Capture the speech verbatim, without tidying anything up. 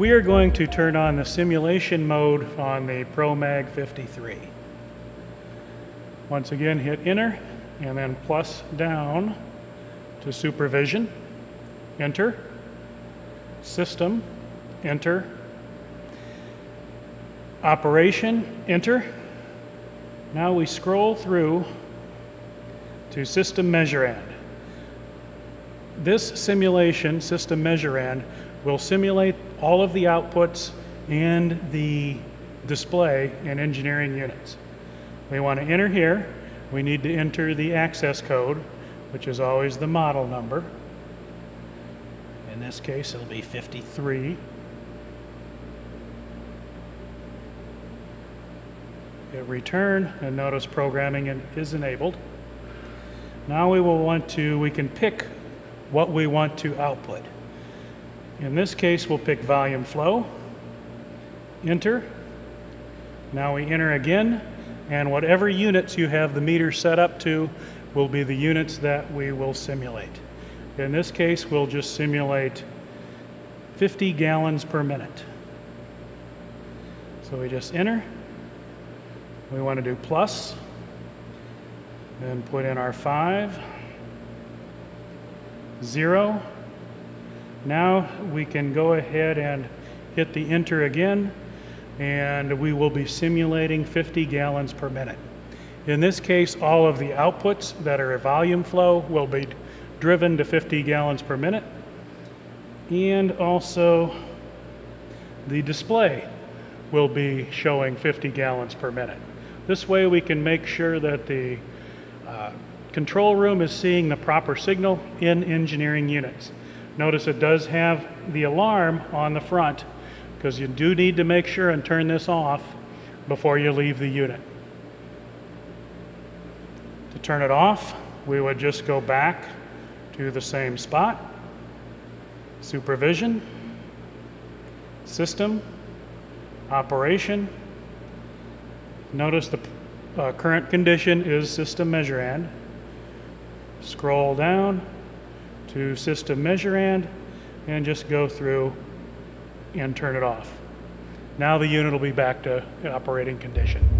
we are going to turn on the simulation mode on the ProMag fifty-three. Once again, hit enter and then plus down to supervision, enter, system, enter, operation, enter. Now we scroll through to system measurand. This simulation, system measurand, will simulate all of the outputs and the display in engineering units. We want to enter here. We need to enter the access code, which is always the model number. In this case, it'll be fifty-three. Hit return, and notice programming is enabled. Now we will want to, we can pick what we want to output. In this case, we'll pick volume flow, enter. Now we enter again, and whatever units you have the meter set up to will be the units that we will simulate. In this case, we'll just simulate fifty gallons per minute. So we just enter. We want to do plus, and put in our five, zero. Now we can go ahead and hit the enter again, and we will be simulating fifty gallons per minute. In this case, all of the outputs that are volume flow will be driven to fifty gallons per minute, and also the display will be showing fifty gallons per minute. This way we can make sure that the uh, control room is seeing the proper signal in engineering units. Notice it does have the alarm on the front, because you do need to make sure and turn this off before you leave the unit. To turn it off, we would just go back to the same spot, supervision, system, operation. Notice the uh, current condition is system measurand. Scroll down to system measurand and just go through and turn it off. Now the unit will be back to operating condition.